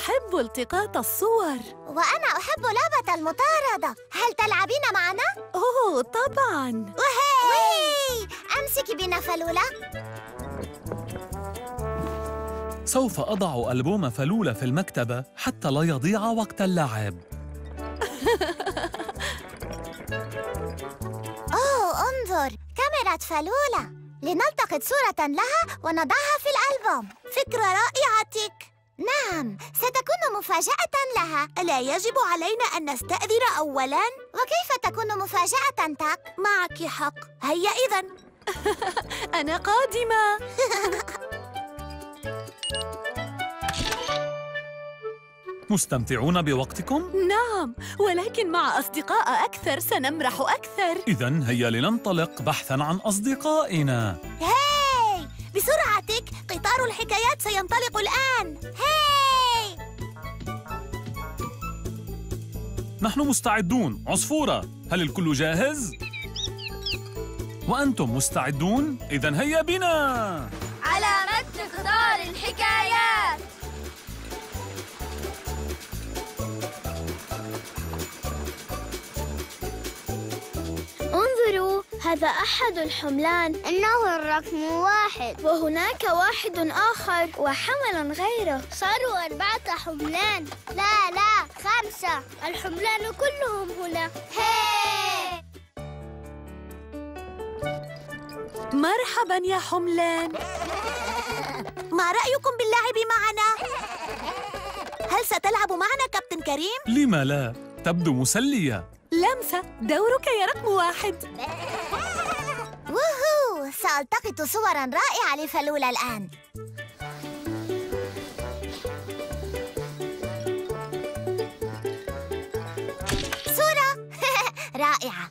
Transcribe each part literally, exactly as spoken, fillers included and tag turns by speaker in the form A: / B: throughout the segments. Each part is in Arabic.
A: أحب التقاط الصور.
B: وأنا أحب لعبة المطاردة. هل تلعبين معنا؟
A: أوه طبعاً.
B: وهي أمسكي بنا فلولة.
C: سوف أضع ألبوم فلولة في المكتبة حتى لا يضيع وقت اللعب.
B: أوه انظر، كاميرا فلولة. لنلتقط صورة لها ونضعها في الألبوم. فكرة رائعة تيك. نعم، ستكون مفاجأة لها.
A: ألا يجب علينا أن نستأذن أولاً؟
B: وكيف تكون مفاجأة تاك؟
A: معك حق. هيا إذن. أنا قادمة.
C: مستمتعون بوقتكم؟
A: نعم، ولكن مع أصدقاء أكثر سنمرح أكثر.
C: إذن هيا لننطلق بحثاً عن أصدقائنا.
B: هاي
A: بسرعة تيك، قطار الحكايات سينطلق الآن.
B: هاي
C: نحن مستعدون. عصفورة، هل الكل جاهز؟ وأنتم مستعدون؟ إذن هيا بنا.
D: على متن قطار الحكايات.
E: انظروا، هذا أحد الحملان.
B: إنه الرقم واحد.
E: وهناك واحد آخر وحمل غيره.
B: صاروا أربعة حملان. لا لا، خمسة.
E: الحملان كلهم هنا.
B: هاي
A: مرحباً يا حملان. ما رأيكم باللعب معنا؟ هل ستلعب معنا كابتن كريم؟
C: لم لا؟ تبدو مسلية.
A: لمسة، دورك يا رقم واحد.
B: ووهو، سألتقط صوراً رائعة لفلولة الآن. صورة رائعة.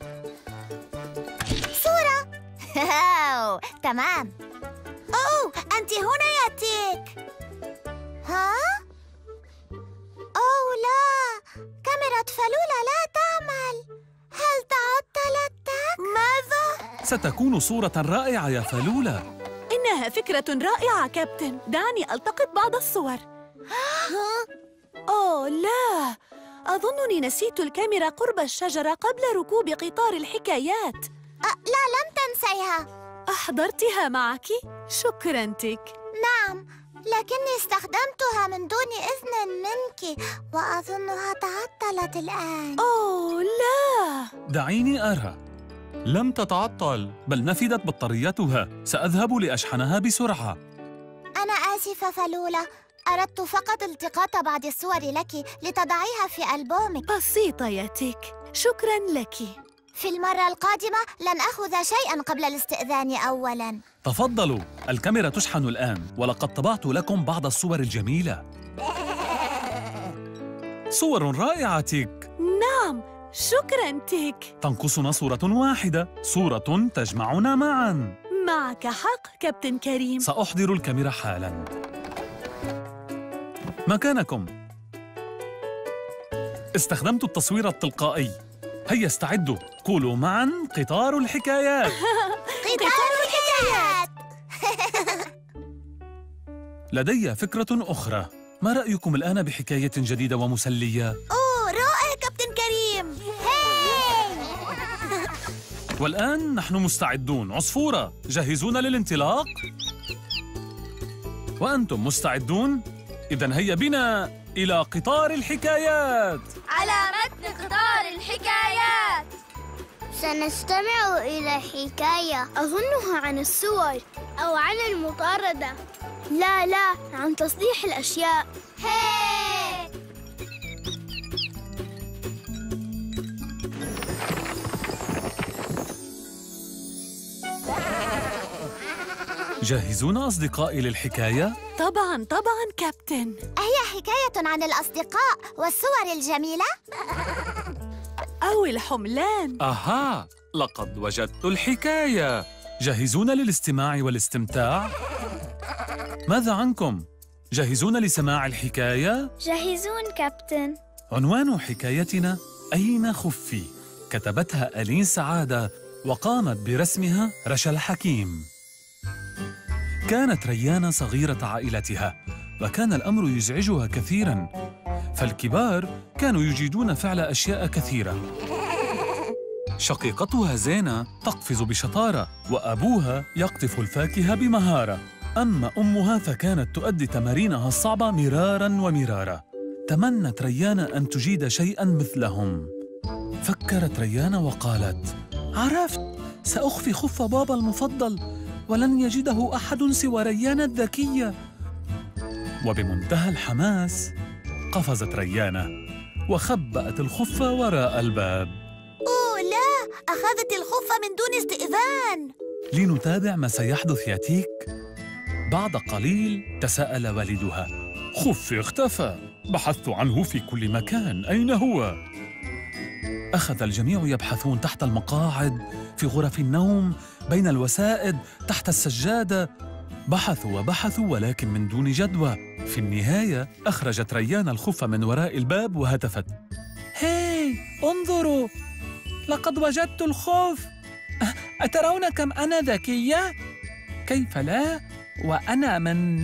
B: صورة. تمام. أوه، أنت هنا يا تيك. ها؟ أوه لا، كاميرا فلولة لا تعمل. هل تعطلت تاك؟
A: ماذا؟
C: ستكون صورة رائعة يا فلولة.
A: إنها فكرة رائعة كابتن. دعني ألتقط بعض الصور. أوه لا، أظنني نسيت الكاميرا قرب الشجرة قبل ركوب قطار الحكايات.
B: أه لا، لم تنسيها.
A: أحضرتها معك؟ شكراً تيك.
B: نعم، لكني استخدمتها من دون إذن منك وأظنها تعطلت الآن.
A: أوه لا.
C: دعيني أرى. لم تتعطل، بل نفدت بطاريتها. سأذهب لأشحنها بسرعة.
B: أنا آسفة فلولة، أردت فقط التقاط بعض الصور لك لتضعيها في ألبومك.
A: بسيطة يا تيك، شكراً لك.
B: في المرة القادمة لن أخذ شيئاً قبل الاستئذان أولاً.
C: تفضلوا، الكاميرا تشحن الآن، ولقد طبعت لكم بعض الصور الجميلة. صور رائعة تيك.
A: نعم، شكراً تيك.
C: تنقصنا صورة واحدة، صورة تجمعنا معاً.
A: معك حق كابتن كريم.
C: سأحضر الكاميرا حالاً. مكانكم. استخدمت التصوير التلقائي. هيا استعدوا، قولوا معاً قطار الحكايات.
B: قطار الحكايات.
C: لدي فكرة أخرى. ما رأيكم الآن بحكاية جديدة ومسلية؟
A: أوه رائع كابتن كريم.
B: هاي
C: والآن نحن مستعدون. عصفورة، جاهزون للانطلاق؟ وأنتم مستعدون؟ إذن هيا بنا إلى قطار الحكايات.
D: على متن قطار الحكايات.
E: سنستمع إلى حكاية أظنها عن الصور أو عن المطاردة. لا لا، عن تصليح الأشياء.
B: هاي
C: جاهزون أصدقائي للحكاية؟
A: طبعاً طبعاً كابتن.
B: أهي حكاية عن الأصدقاء والصور الجميلة؟
A: أو الحملان.
C: أها، لقد وجدت الحكاية. جاهزون للاستماع والاستمتاع؟ ماذا عنكم؟ جاهزون لسماع الحكاية؟
E: جاهزون كابتن.
C: عنوان حكايتنا أين خفي؟ كتبتها ألين سعادة وقامت برسمها رشا الحكيم. كانت ريانة صغيرة عائلتها، وكان الأمر يزعجها كثيراً فالكبار كانوا يجيدون فعل أشياء كثيرة. شقيقتها زينة تقفز بشطارة، وأبوها يقطف الفاكهة بمهارة. أما أمها فكانت تؤدي تمارينها الصعبة مرارا ومرارا. تمنت ريان أن تجيد شيئا مثلهم. فكرت ريان وقالت: عرفت، سأخفي خف بابا المفضل ولن يجده أحد سوى ريان الذكية. وبمنتهى الحماس قفزت ريانة وخبأت الخف وراء الباب.
A: أوه لا، أخذت الخف من دون استئذان.
C: لنتابع ما سيحدث يا تيك. بعد قليل تساءل والدها: خفي اختفى، بحثت عنه في كل مكان، أين هو؟ أخذ الجميع يبحثون تحت المقاعد، في غرف النوم، بين الوسائد، تحت السجادة. بحثوا وبحثوا ولكن من دون جدوى. في النهاية أخرجت ريان الخف من وراء الباب وهتفت: هاي انظروا، لقد وجدت الخف. أترون كم أنا ذكية؟ كيف لا؟ وأنا من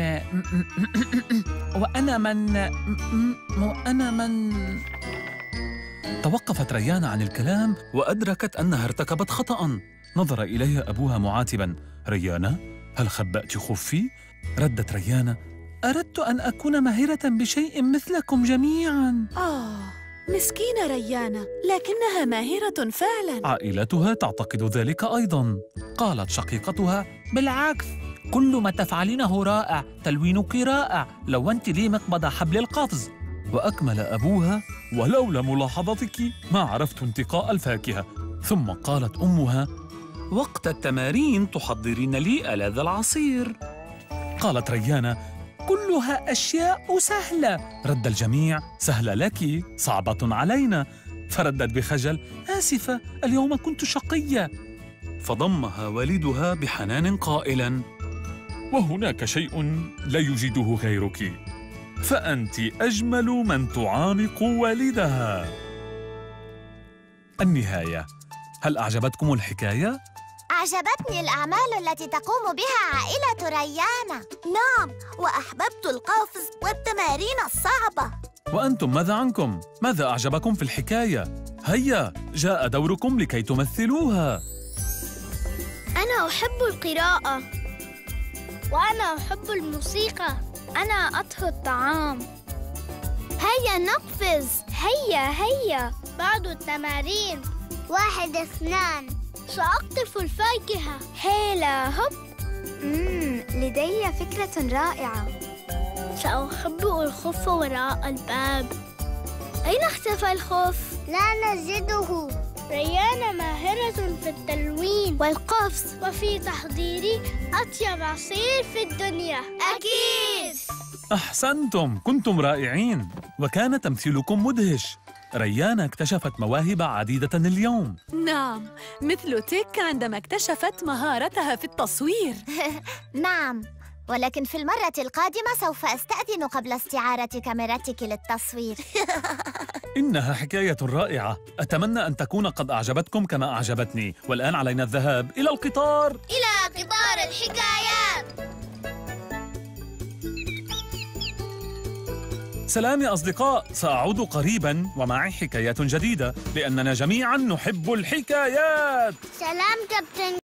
C: وأنا من وأنا من توقفت ريان عن الكلام وأدركت أنها ارتكبت خطأ. نظر إليها أبوها معاتباً: ريانة، هل خبأت خفي؟ ردت ريانة: أردت أن أكون ماهرة بشيء مثلكم جميعاً.
A: آه، مسكينة ريانة، لكنها ماهرة فعلاً.
C: عائلتها تعتقد ذلك أيضاً. قالت شقيقتها: بالعكس، كل ما تفعلينه رائع، تلوينك رائع، لونت لي مقبض حبل القفز. وأكمل أبوها: ولولا ملاحظتك ما عرفت انتقاء الفاكهة. ثم قالت أمها: وقت التمارين تحضرين لي ألذ العصير. قالت ريانة: كلها أشياء سهلة. رد الجميع: سهلة لك، صعبة علينا. فردت بخجل: آسفة، اليوم كنت شقية. فضمها والدها بحنان قائلاً: وهناك شيء لا يجيده غيرك، فأنت أجمل من تعانق والدها. النهاية. هل أعجبتكم الحكاية؟
B: أعجبتني الأعمال التي تقوم بها عائلة ريانة.
A: نعم، وأحببت القفز والتمارين الصعبة.
C: وأنتم ماذا عنكم؟ ماذا أعجبكم في الحكاية؟ هيا، جاء دوركم لكي تمثلوها.
E: أنا أحب القراءة. وأنا أحب الموسيقى. أنا أطهو الطعام. هيا نقفز. هيا هيا. بعض التمارين. واحد اثنان. سأقطف الفاكهة. هيلا هوب. مم. لدي فكرة رائعة. سأخبئ الخف وراء الباب. أين اختفى الخف؟ لا نجده. ريانة ماهرة في التلوين والقفز وفي تحضير أطيب عصير في الدنيا.
D: أكيد.
C: أحسنتم، كنتم رائعين، وكان تمثيلكم مدهش. ريانة اكتشفت مواهب عديدة اليوم.
A: نعم، مثل تيك عندما اكتشفت مهارتها في التصوير.
B: نعم، ولكن في المرة القادمة سوف أستأذن قبل استعارة كاميرتك للتصوير.
C: إنها حكاية رائعة، أتمنى أن تكون قد أعجبتكم كما أعجبتني. والآن علينا الذهاب إلى القطار.
D: إلى قطار الحكايات.
C: سلام يا أصدقاء، سأعود قريباً ومعي حكايات جديدة، لأننا جميعاً نحب الحكايات.
E: سلام كابتن